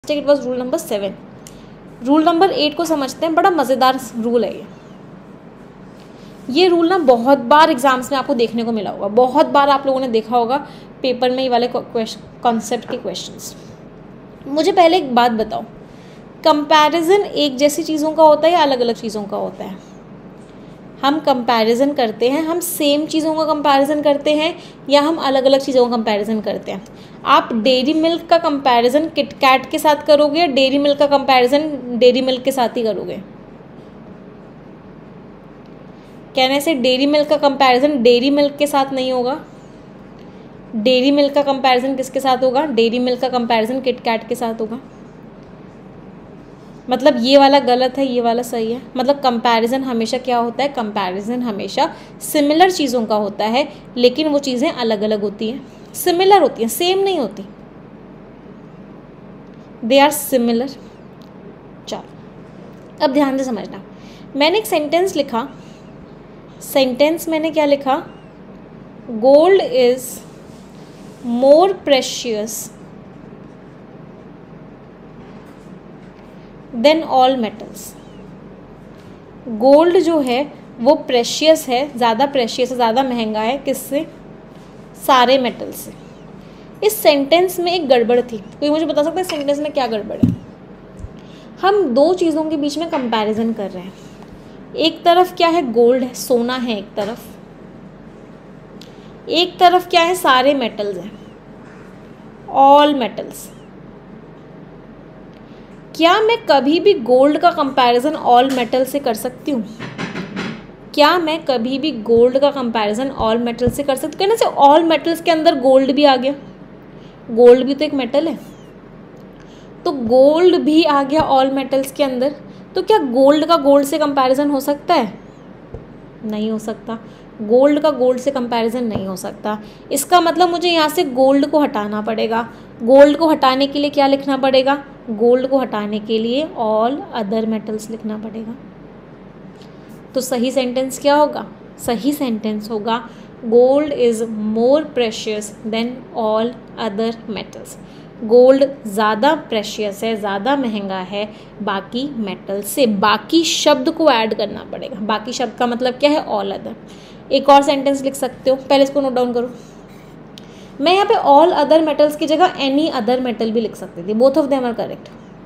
It was rule number 7। Rule number 8 को समझते हैं, बड़ा मज़ेदार रूल है ये रूल ना बहुत बार एग्जाम्स में आपको देखने को मिला होगा, बहुत बार आप लोगों ने देखा होगा पेपर में ये वाले कॉन्सेप्ट के क्वेश्चंस। मुझे पहले एक बात बताओ, कंपैरिजन एक जैसी चीज़ों का होता है या अलग अलग चीज़ों का होता है? हम कंपैरिजन करते हैं, हम सेम चीज़ों का कंपैरिजन करते हैं या हम अलग अलग चीज़ों का कंपैरिजन करते हैं? आप डेयरी मिल्क का कंपैरिजन किटकैट के साथ करोगे या डेयरी मिल्क का कंपैरिजन डेयरी मिल्क के साथ ही करोगे? कहने से डेयरी मिल्क का कंपैरिजन डेयरी मिल्क के साथ नहीं होगा। डेयरी मिल्क का कंपैरिजन किसके साथ होगा? डेयरी मिल्क का कंपैरिजन किटकैट के साथ होगा। मतलब ये वाला गलत है, ये वाला सही है। मतलब कंपैरिजन हमेशा क्या होता है? कंपैरिजन हमेशा सिमिलर चीज़ों का होता है, लेकिन वो चीज़ें अलग अलग होती हैं, सिमिलर होती हैं, सेम नहीं होती। They are similar. चलो अब ध्यान से समझना, मैंने एक सेंटेंस लिखा, सेंटेंस मैंने क्या लिखा? Gold is more precious than all metals. Gold जो है वो प्रेशियस है, ज़्यादा प्रेशियस है, ज़्यादा महंगा है, किससे? सारे मेटल से। इस सेंटेंस में एक गड़बड़ थी। कोई मुझे बता सकता है सेंटेंस में क्या गड़बड़ है? हम दो चीज़ों के बीच में कंपैरिजन कर रहे हैं। एक तरफ क्या है? गोल्ड है, सोना है एक तरफ क्या है? सारे मेटल्स हैं, ऑल मेटल्स। क्या मैं कभी भी गोल्ड का कंपैरिजन ऑल मेटल से कर सकती हूँ? क्या मैं कभी भी गोल्ड का कंपैरिजन ऑल मेटल से कर सकती हूँ? कहने से ऑल मेटल्स के अंदर गोल्ड भी आ गया, गोल्ड भी तो एक मेटल है, तो गोल्ड भी आ गया ऑल मेटल्स के अंदर, तो क्या गोल्ड का गोल्ड से कंपैरिजन हो सकता है? नहीं हो सकता। गोल्ड का गोल्ड से कंपैरिजन नहीं हो सकता। इसका मतलब मुझे यहाँ से गोल्ड को हटाना पड़ेगा। गोल्ड को हटाने के लिए क्या लिखना पड़ेगा? गोल्ड को हटाने के लिए ऑल अदर मेटल्स लिखना पड़ेगा। तो सही सेंटेंस क्या होगा? सही सेंटेंस होगा gold is more precious than all other metals. Gold ज़्यादा प्रेशियस है, ज़्यादा महंगा है बाकी मेटल से। बाकी शब्द को ऐड करना पड़ेगा। बाकी शब्द का मतलब क्या है? All other. एक और सेंटेंस लिख सकते हो, पहले इसको नोट डाउन करो। मैं यहाँ पे ऑल अदर मेटल्स की जगह एनी अदर मेटल भी लिख सकती थी। Both of them are correct.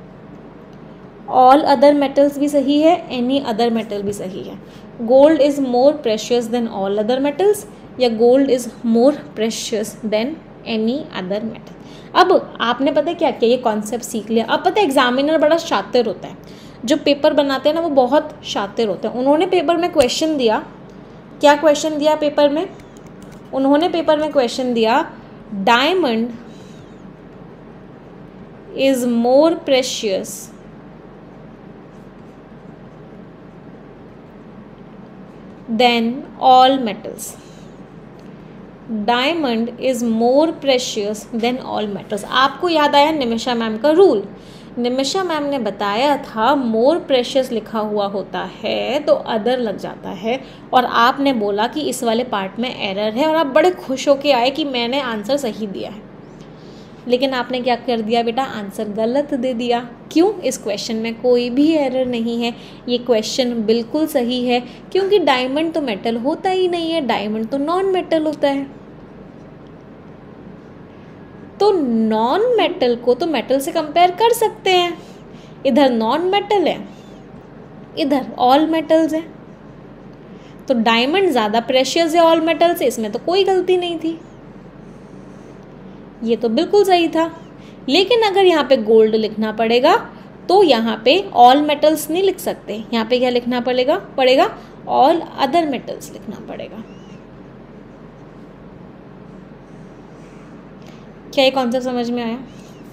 All other metals भी सही है, एनी अदर मेटल भी सही है। Gold is more precious than all other metals या gold is more precious than any other metal. अब आपने पता है क्या क्या ये कॉन्सेप्ट सीख लिया। अब पता है एग्जामिनर बड़ा शातिर होता है, जो पेपर बनाते हैं ना वो बहुत शातिर होते हैं। उन्होंने पेपर में क्वेश्चन दिया, क्या क्वेश्चन दिया पेपर में? उन्होंने पेपर में क्वेश्चन दिया diamond is more precious than all metals. Diamond is more precious than all metals. आपको याद आया निमिषा मैम का रूल? निमिषा मैम ने बताया था मोर प्रेशियस लिखा हुआ होता है तो अदर लग जाता है, और आपने बोला कि इस वाले पार्ट में एरर है, और आप बड़े खुश होके आए कि मैंने आंसर सही दिया है। लेकिन आपने क्या कर दिया बेटा? आंसर गलत दे दिया। क्यों? इस क्वेश्चन में कोई भी एरर नहीं है, ये क्वेश्चन बिल्कुल सही है, क्योंकि डायमंड तो मेटल होता ही नहीं है, डायमंड तो नॉन मेटल होता है। तो नॉन मेटल को तो मेटल से कंपेयर कर सकते हैं। इधर नॉन मेटल है, इधर ऑल मेटल्स है, तो डायमंड ज़्यादा प्रेशियस है ऑल मेटल से, इसमें तो कोई गलती नहीं थी, ये तो बिल्कुल सही था। लेकिन अगर यहाँ पे गोल्ड लिखना पड़ेगा तो यहाँ पे ऑल मेटल्स नहीं लिख सकते, यहाँ पे क्या लिखना पड़ेगा ऑल अदर मेटल्स लिखना पड़ेगा। क्या ये कॉन्सेप्ट समझ में आया?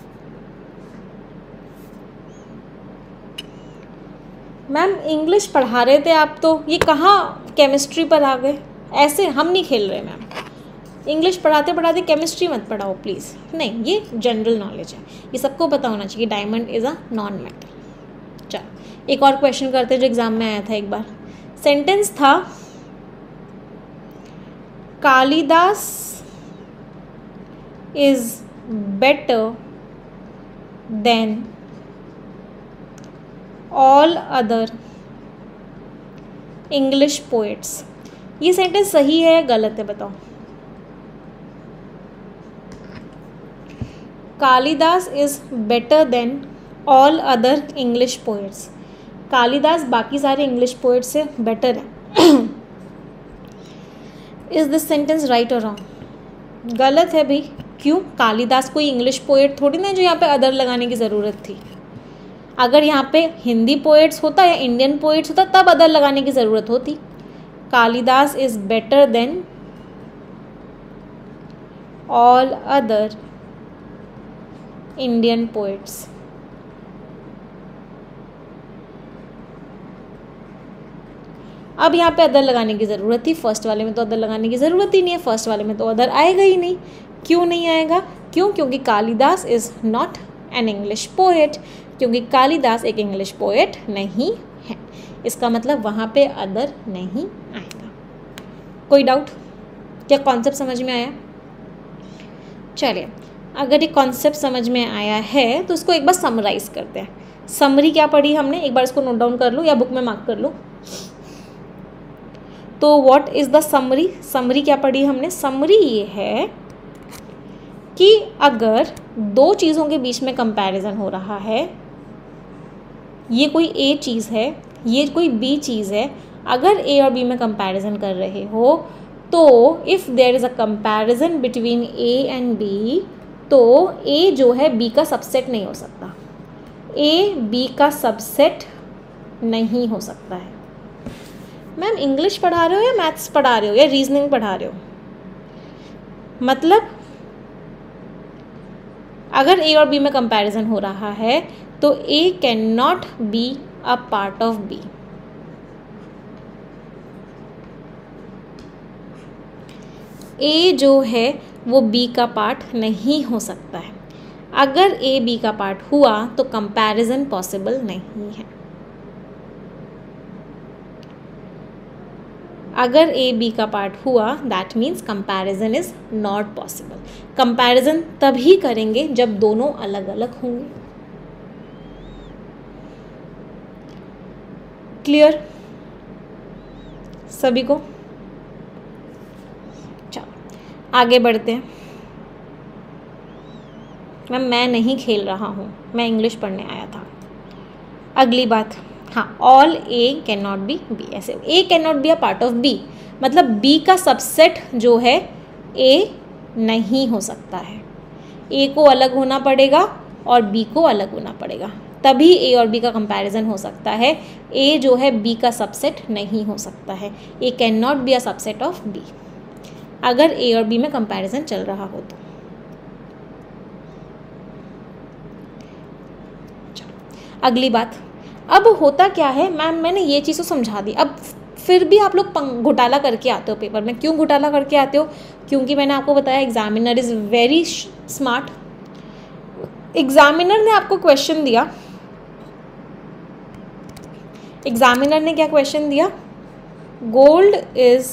मैम इंग्लिश पढ़ा रहे थे आप, तो ये कहाँ केमिस्ट्री पर आ गए? ऐसे हम नहीं खेल रहे मैम। इंग्लिश पढ़ाते पढ़ाते केमिस्ट्री मत पढ़ाओ प्लीज़। नहीं, ये जनरल नॉलेज है, ये सबको पता होना चाहिए diamond is a non metal. चलो एक और क्वेश्चन करते हैं जो एग्जाम में आया था एक बार। सेंटेंस था Kalidas is better than all other English poets. ये सेंटेंस सही है या गलत है बताओ। Kalidas is better than all other English poets. Kalidas बाकी सारे इंग्लिश पोएट्स से बेटर है। इज दिस सेंटेंस राइट और रॉन्ग? गलत है भाई। क्यों? कालिदास कोई इंग्लिश पोएट थोड़ी ना जो यहाँ पे अदर लगाने की ज़रूरत थी। अगर यहाँ पे हिंदी पोएट्स होता या इंडियन पोएट्स होता तब अदर लगाने की ज़रूरत होती। Kalidas is better than all other Indian poets. अब यहाँ पे अदर लगाने की ज़रूरत थी, फर्स्ट वाले में तो अदर लगाने की ज़रूरत ही नहीं है, फर्स्ट वाले में तो अदर आएगा ही नहीं। क्यों नहीं आएगा? क्यों? क्योंकि Kalidas is not an English poet, क्योंकि कालिदास एक इंग्लिश पोएट नहीं है। इसका मतलब वहाँ पे अदर नहीं आएगा। कोई डाउट? क्या कॉन्सेप्ट समझ में आया? चलिए, अगर ये कॉन्सेप्ट समझ में आया है तो इसको एक बार समराइज़ करते हैं। समरी क्या पढ़ी हमने, एक बार इसको नोट डाउन कर लो या बुक में मार्क कर लो। तो what is the summary? Summary क्या पढ़ी हमने? समरी ये है कि अगर दो चीज़ों के बीच में कंपैरिजन हो रहा है, ये कोई ए चीज़ है, ये कोई बी चीज़ है, अगर ए और बी में कंपैरिजन कर रहे हो तो if there is a comparison between A and B, तो ए जो है बी का सबसेट नहीं हो सकता। ए बी का सबसेट नहीं हो सकता है। मैम इंग्लिश पढ़ा रहे हो या मैथ्स पढ़ा रहे हो या रीजनिंग पढ़ा रहे हो? मतलब अगर ए और बी में कंपैरिजन हो रहा है तो A can not be a part of B. A जो है वो बी का पार्ट नहीं हो सकता है। अगर ए बी का पार्ट हुआ तो कंपैरिजन पॉसिबल नहीं है। अगर ए बी का पार्ट हुआ that means comparison is not possible. Comparison तभी करेंगे जब दोनों अलग अलग होंगे। क्लियर सभी को? चलो आगे बढ़ते हैं। मैम मैं नहीं खेल रहा हूँ, मैं इंग्लिश पढ़ने आया था। अगली बात, हाँ, all A can not be B. ऐसे A can not be a part of B, मतलब बी का सबसेट जो है ए नहीं हो सकता है। ए को अलग होना पड़ेगा और बी को अलग होना पड़ेगा, तभी ए और बी का कंपैरिजन हो सकता है। ए जो है बी का सबसेट नहीं हो सकता है। A can not be a subset of B अगर ए और बी में कंपैरिजन चल रहा हो तो। अगली बात, अब होता क्या है मैम, मैंने ये चीज़ तो समझा दी, अब फिर भी आप लोग घोटाला करके आते हो पेपर में। क्यों घोटाला करके आते हो? क्योंकि मैंने आपको बताया examiner is very smart. Examiner ने आपको क्वेश्चन दिया, एग्जामिनर ने क्या क्वेश्चन दिया? Gold is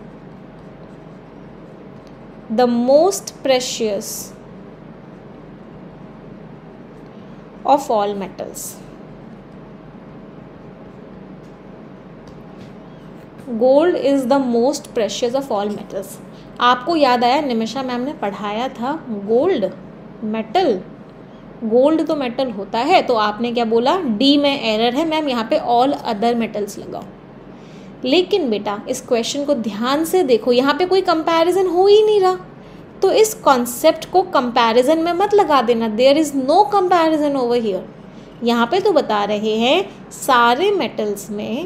the most precious of all metals. Gold is the most precious of all metals. आपको याद आया निमिषा मैम ने पढ़ाया था गोल्ड मेटल, गोल्ड तो मेटल होता है, तो आपने क्या बोला? डी में एरर है मैम, यहाँ पे ऑल अदर मेटल्स लगाओ। लेकिन बेटा इस क्वेश्चन को ध्यान से देखो, यहाँ पे कोई कंपैरिजन हो ही नहीं रहा, तो इस कॉन्सेप्ट को कंपैरिजन में मत लगा देना। There is no comparison over here. यहाँ पे तो बता रहे हैं सारे मेटल्स में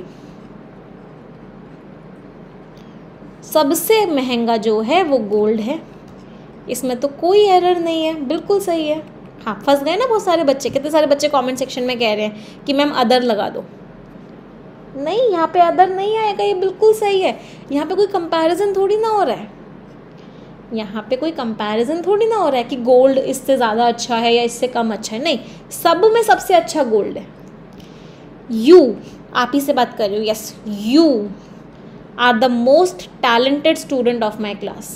सबसे महंगा जो है वो गोल्ड है। इसमें तो कोई एरर नहीं है, बिल्कुल सही है। हाँ, फंस गए ना बहुत सारे बच्चे। कितने सारे बच्चे कमेंट सेक्शन में कह रहे हैं कि मैम अदर लगा दो। नहीं, यहाँ पे अदर नहीं आएगा, ये बिल्कुल सही है। यहाँ पे कोई कंपैरिजन थोड़ी ना हो रहा है, यहाँ पे कोई कंपैरिजन थोड़ी ना हो रहा है कि गोल्ड इससे ज़्यादा अच्छा है या इससे कम अच्छा है। नहीं, सब में सबसे अच्छा गोल्ड है। यू, आप ही से बात कर रही हूँ, yes, you are the most talented student of my class.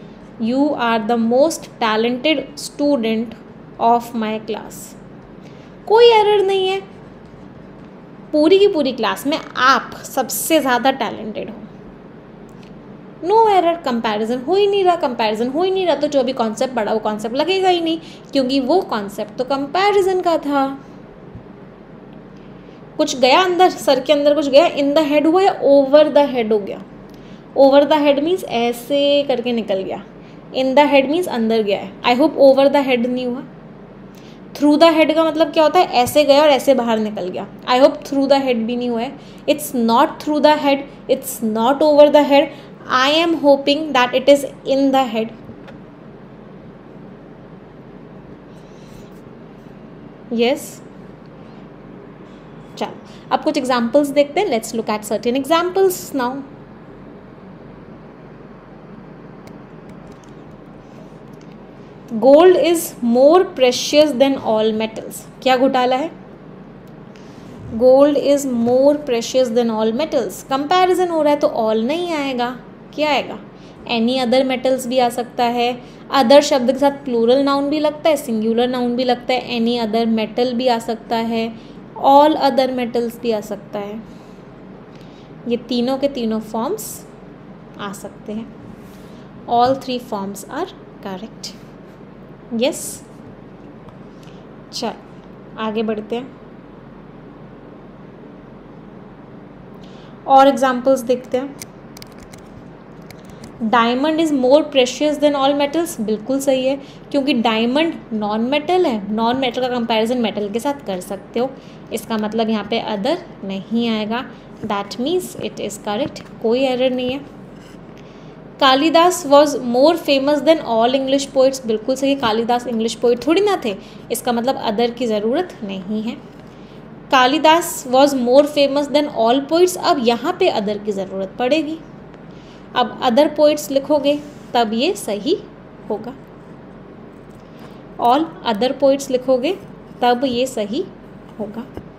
You are the most talented student of my class. कोई एरर नहीं है। पूरी की पूरी क्लास में आप सबसे ज़्यादा टैलेंटेड हो, नो एरर, कंपैरिजन हो ही नहीं रहा, कंपैरिजन हो ही नहीं रहा, तो जो भी कॉन्सेप्ट पढ़ा वो कॉन्सेप्ट लगेगा ही नहीं, क्योंकि वो कॉन्सेप्ट तो कंपैरिजन का था। कुछ गया अंदर, सर के अंदर कुछ गया, इन द हेड हुआ या ओवर द हेड हो गया? ओवर द हेड मीन्स ऐसे करके निकल गया, इन द हेड मीन्स अंदर गया है। I hope over the head नहीं हुआ। थ्रू द हेड का मतलब क्या होता है? ऐसे गया और ऐसे बाहर निकल गया। I hope through the head भी नहीं हुआ है। It's not through the head, it's not over the head. I am hoping that it is in the head. Yes, चलो अब कुछ एग्जाम्पल्स देखते हैं। Let's look at certain examples now. Gold is more precious than all metals. क्या घोटाला है? Gold is more precious than all metals. Comparison हो रहा है तो ऑल नहीं आएगा, क्या आएगा? एनी अदर मेटल्स भी आ सकता है। अदर शब्द के साथ प्लूरल नाउन भी लगता है, सिंगुलर नाउन भी लगता है। एनी अदर मेटल भी आ सकता है, ऑल अदर मेटल्स भी आ सकता है। ये तीनों के तीनों फॉर्म्स आ सकते हैं। All three forms are correct. Yes, चल आगे बढ़ते हैं और एग्जाम्पल्स देखते हैं। Diamond is more precious than all metals. बिल्कुल सही है, क्योंकि डायमंड नॉन मेटल है। नॉन मेटल का कंपैरिजन मेटल के साथ कर सकते हो, इसका मतलब यहाँ पे अदर नहीं आएगा। That means it is correct, कोई एरर नहीं है। Kalidas was more famous than all English poets. बिल्कुल सही है, कालिदास इंग्लिश पोइट थोड़ी ना थे, इसका मतलब अदर की ज़रूरत नहीं है। Kalidas was more famous than all poets. अब यहाँ पे अदर की ज़रूरत पड़ेगी। अब अदर पोइट्स लिखोगे तब ये सही होगा। ऑल अदर पोइट्स लिखोगे तब ये सही होगा।